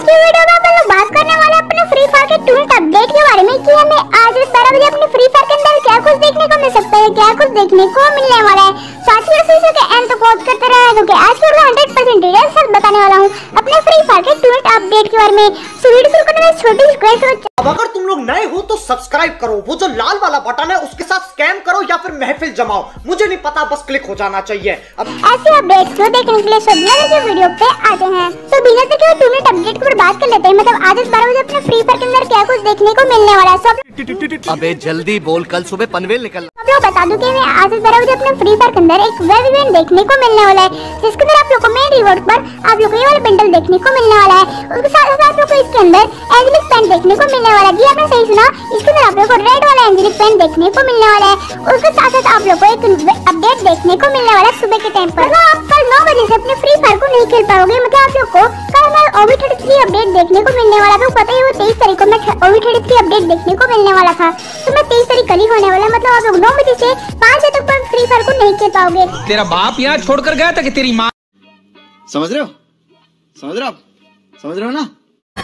आज की वीडियो में अपन लोग बात करने वाले हैं अपने फ्री फायर के टूल्स अपडेट के बारे में कि हमें आज 12 बजे अपने फ्री फायर के अंदर क्या कुछ देखने को मिल सकता है, क्या कुछ देखने को मिलने वाला है। साथ ही वीडियो के एंड तक वॉच करते रहे क्योंकि आज की वीडियो 100% डिटेल से बताने वाला हूं अपने फ्री फायर के टूल्स अपडेट के बारे में। सो वीडियो शुरू करने में छोटी रिक्वेस्ट है, अब अगर तुम लोग नए हो तो सब्सक्राइब करो, वो जो लाल वाला बटन है उसके साथ स्कैम करो या फिर महफिल जमाओ, मुझे नहीं पता, बस क्लिक हो जाना चाहिए। अब ऐसे अपडेट्स को देखने के लिए सब लोग इस वीडियो पे आते हैं। तो बिना देखे टूल्स अपडेट को बात कर लेते हैं। मतलब आज 12 बजे अपने फ्री फायर के अंदर क्या कुछ देखने को मिलने वाला है। सब अबे जल्दी बोल, कल सुबह पनवेल निकलना। तो बता दूं कि मैं आज 12 बजे अपने फ्री फायर के अंदर एक वेब इवेंट देखने को मिलने वाला है, जिसके अंदर आप लोगों को मेन रिवॉर्ड पर आप लोगों को ये वाला बंडल देखने को मिलने वाला है। उसके साथ साथ आप लोगों को इसके अंदर एंजेलिक पेन देखने को मिलने वाला है। जी आपने सही सुना, इसके अंदर आप लोगों को रेड वाला एंजेलिक पेन देखने को मिलने वाला है। उसके साथ साथ आप लोगों को एक अपडेट देखने को मिलने वाला है सुबह के टाइम पर। आप कल 9 बजे से अपने फ्री फायर को नहीं खेल पाओगे। मतलब आप लोग को कल मैं OB33 अपडेट देखने को मिलने वाला था। पता है वो 23 तारीख को मैं OB33 अपडेट देखने को मिलने वाला था, तो मैं 23 तारीख कल ही होने वाला। मतलब आप लोग 9 बजे से 5 बजे तक पर फ्री फायर को नहीं खेल पाओगे। तेरा बाप यहाँ छोड़कर गया था कि तेरी माँ। समझ रहे हो? समझ रहे हो? समझ रहे हो ना?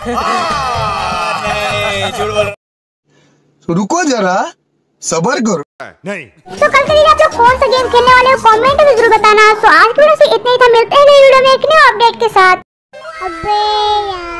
रुको जरा, सबर करो। नहीं तो कल करीब आप लोग कौन सा गेम खेलने वाले हो कमेंट में जरूर बताना। तो आज की वीडियो से इतना ही था, मिलते हैं नई वीडियो में एक न्यू अपडेट के साथ। अबे यार।